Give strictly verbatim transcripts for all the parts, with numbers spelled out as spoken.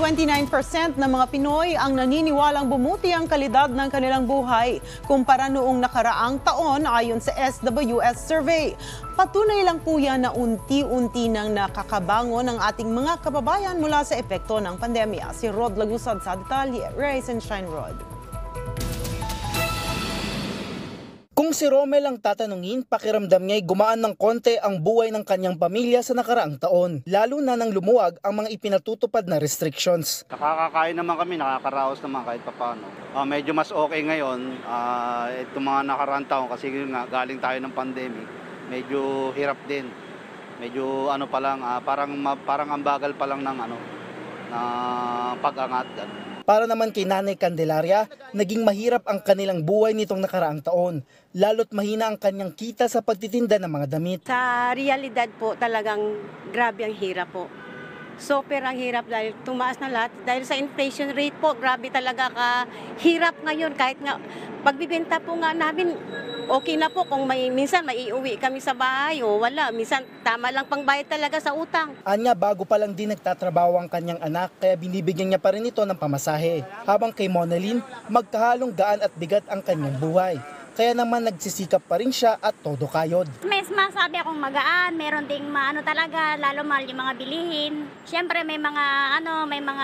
twenty-nine percent ng mga Pinoy ang naniniwalang bumuti ang kalidad ng kanilang buhay kumpara noong nakaraang taon ayon sa S W S survey. Patunay lang po yan na unti-unti nang nakakabangon ang ating mga kababayan mula sa epekto ng pandemya. Si Rod Lagusad sa detalye. Rise and shine, Rod. Kung si Romel ang tatanungin, pakiramdam niya'y gumaan ng konti ang buhay ng kanyang pamilya sa nakaraang taon, lalo na nang lumuwag ang mga ipinatutupad na restrictions. Nakakakain naman kami, nakakaraos naman kahit papano. Uh, medyo mas okay ngayon, uh, itong mga nakaraang taon kasi nga galing tayo ng pandemic, medyo hirap din. Medyo ano pa lang, uh, parang, parang ambagal pa lang ng ano, na pag-angat. Ganun. Para naman kay Nanay Candelaria, naging mahirap ang kanilang buhay nitong nakaraang taon, lalo't mahina ang kanyang kita sa pagtitinda ng mga damit. Sa realidad po, talagang grabe ang hirap po. Super ang hirap dahil tumaas na lahat. Dahil sa inflation rate po, grabe talaga kahirap ngayon. Kahit nga pagbibenta po nga namin, okay na po kung may, minsan maiuwi kami sa bahay o wala. Minsan tama lang pangbayad talaga sa utang. Anya, bago pa lang din nagtatrabaho ang kanyang anak kaya binibigyan niya pa rin ito ng pamasahe. Habang kay Monalyn, magkahalong gaan at bigat ang kanyang buhay. Kaya naman nagsisikap pa rin siya at todo kayod. May masabi akong magaan, meron ding maano talaga, lalo mahal yung mga bilihin. Siyempre may mga ano, may mga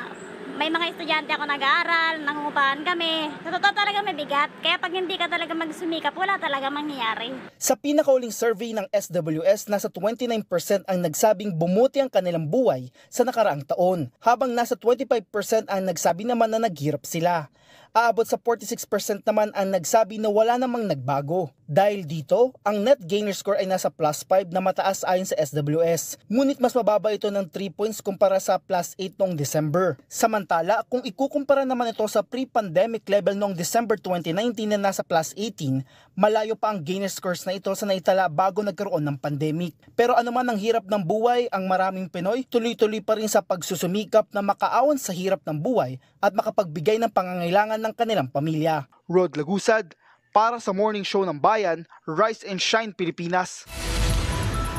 may mga estudyante ako nag-aaral, nangungupahan kami. Sa totoo talaga may bigat, kaya pag hindi ka talaga magsumikap, wala talaga mangyayari. Sa pinakauling survey ng S W S, nasa twenty-nine percent ang nagsabing bumuti ang kanilang buhay sa nakaraang taon, habang nasa twenty-five percent ang nagsabi naman na naghirap sila. Aabot sa forty-six percent naman ang nagsabi na wala namang nagbago. Dahil dito, ang net gainer score ay nasa plus five na mataas ayon sa S W S. Ngunit mas mababa ito ng three points kumpara sa plus eight noong December. Samantala, kung ikukumpara naman ito sa pre-pandemic level noong December twenty nineteen na nasa plus eighteen, malayo pa ang gainer scores na ito sa naitala bago nagkaroon ng pandemic. Pero anuman ang hirap ng buhay, ang maraming Pinoy tuloy-tuloy pa rin sa pagsusumikap na makaawan sa hirap ng buhay at makapagbigay ng pangangailangan ng kanilang pamilya. Rod Lagusad, para sa Morning Show ng Bayan, Rise and Shine Pilipinas.